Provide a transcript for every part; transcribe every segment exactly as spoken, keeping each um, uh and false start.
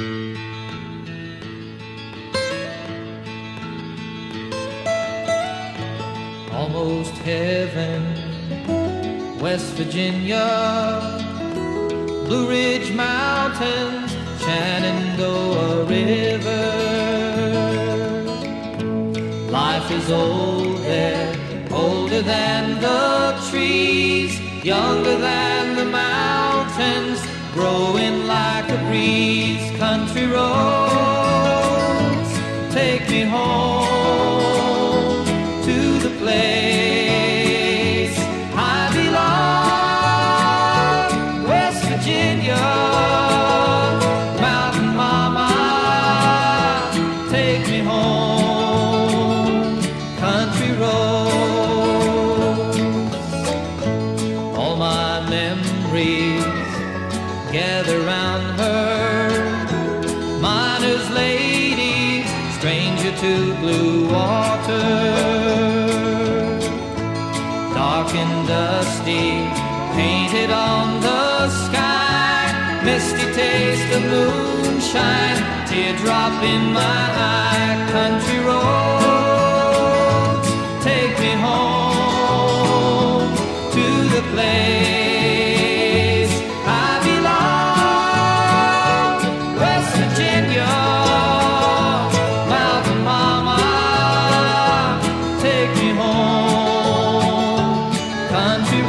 Almost heaven, West Virginia, Blue Ridge Mountains, Shenandoah River. Life is old there, older than the trees, younger than the mountains, growing like a breeze. Country roads, take me home to the place I belong, West Virginia, Mountain Mama, take me home, country roads. All my memories gather round her, miner's lady, stranger to blue water. Dark and dusty, painted on the sky, misty taste of moonshine, teardrop in my eye. Country roads, take me home to the place I belong, West Virginia, Mountain Mama, take me home, country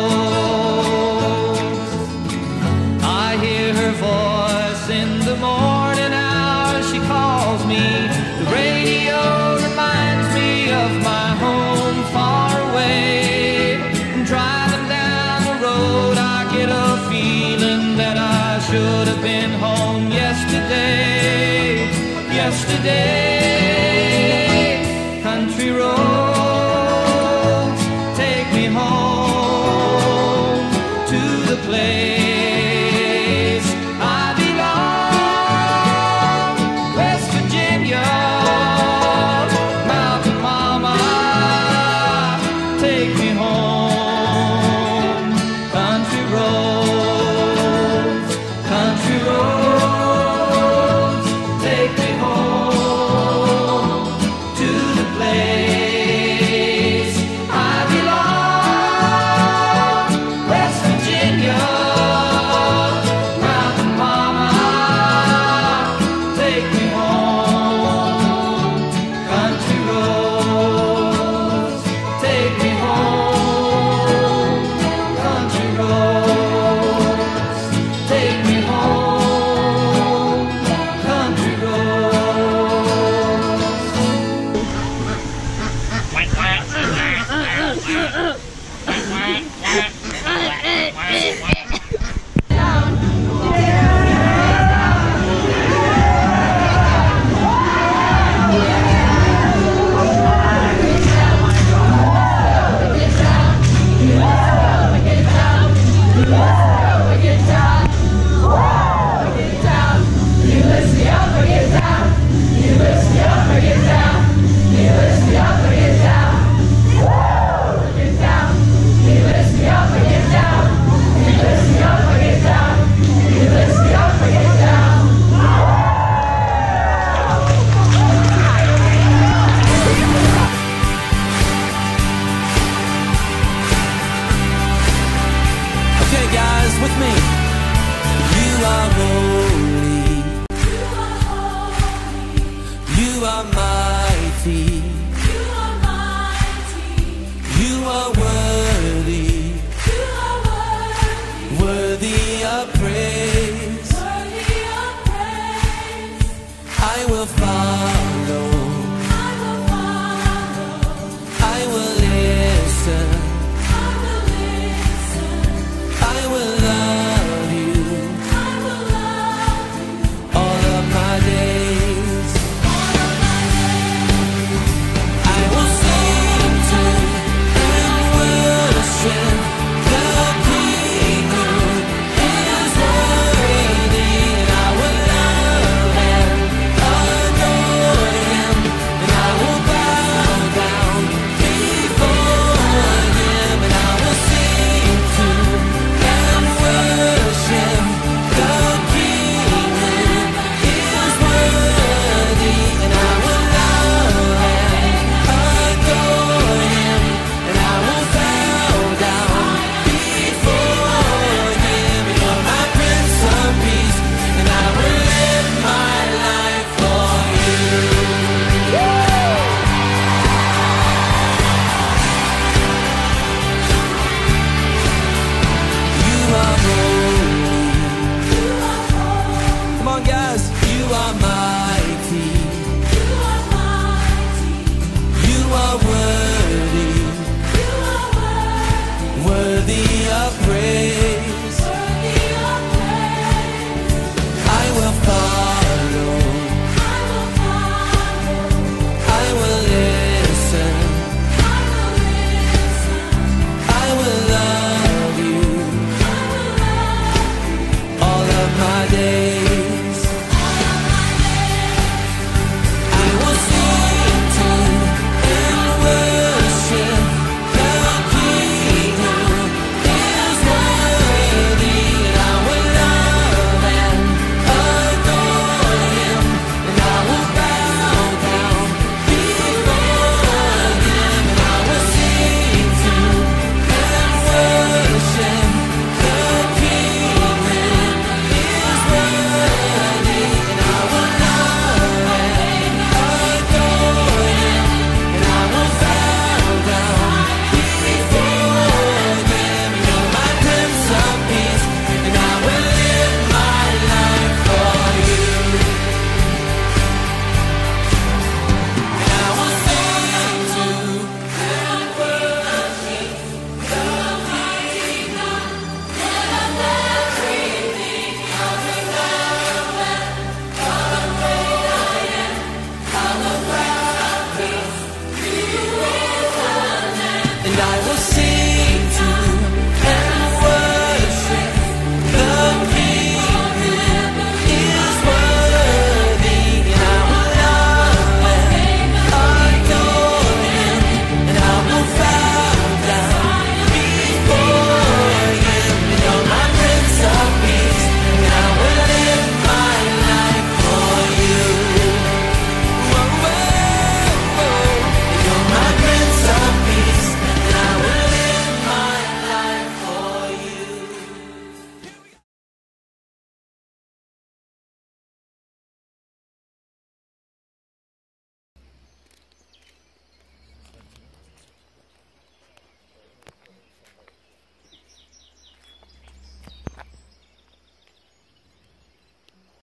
roads. I hear her voice in the morning hours, she calls me. The radio reminds me of my home far away. And driving down the road, I get a feeling that I should have been home yesterday, yesterday. Country roads, take me home to the place I belong, West Virginia, Mountain Mama, take me home, country roads, country roads, take me home to the place I belong, West Virginia, Mountain Mama, take me home, country roads, take me home, country roads, take me home, country Okay, guys, with me. You are holy. You are mighty. You are worthy. Worthy of praise. I will follow. I will listen. I will love you all of my days. I will sing to and worship the King who is worthy. I will love and adore. long as you are mine.